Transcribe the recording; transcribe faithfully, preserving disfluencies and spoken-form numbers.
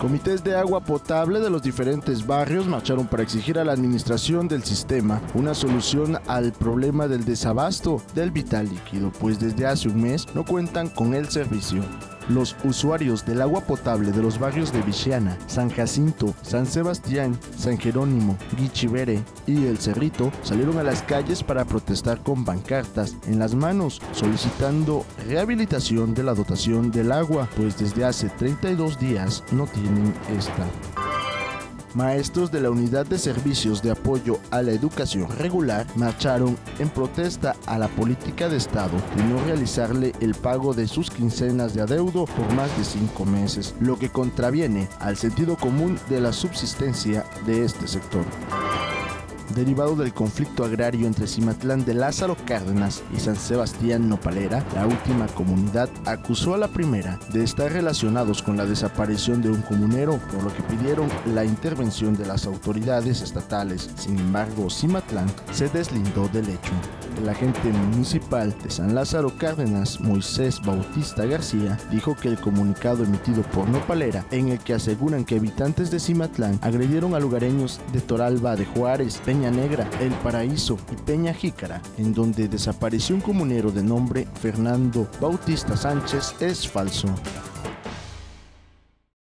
Comités de agua potable de los diferentes barrios marcharon para exigir a la administración del sistema una solución al problema del desabasto del vital líquido, pues desde hace un mes no cuentan con el servicio. Los usuarios del agua potable de los barrios de Vichiana, San Jacinto, San Sebastián, San Jerónimo, Guichivere y El Cerrito salieron a las calles para protestar con pancartas en las manos, solicitando rehabilitación de la dotación del agua, pues desde hace treinta y dos días no tienen esta. Maestros de la Unidad de Servicios de Apoyo a la Educación Regular marcharon en protesta a la política de Estado de no realizarle el pago de sus quincenas de adeudo por más de cinco meses, lo que contraviene al sentido común de la subsistencia de este sector. Derivado del conflicto agrario entre Cimatlán de Lázaro Cárdenas y San Sebastián Nopalera, la última comunidad acusó a la primera de estar relacionados con la desaparición de un comunero, por lo que pidieron la intervención de las autoridades estatales. Sin embargo, Cimatlán se deslindó del hecho. El agente municipal de San Lázaro Cárdenas, Moisés Bautista García, dijo que el comunicado emitido por Nopalera, en el que aseguran que habitantes de Cimatlán agredieron a lugareños de Toralba de Juárez, Peña Negra, El Paraíso y Peña Jícara, en donde desapareció un comunero de nombre Fernando Bautista Sánchez, es falso.